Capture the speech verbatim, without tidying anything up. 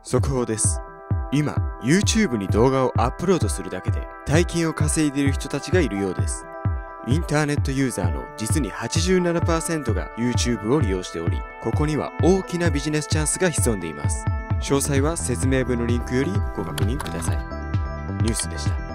速報です。今、YouTube に動画をアップロードするだけで大金を稼いでいる人たちがいるようです。インターネットユーザーの実に はちじゅうななパーセント が YouTube を利用しており、ここには大きなビジネスチャンスが潜んでいます。詳細は説明文のリンクよりご確認ください。ニュースでした。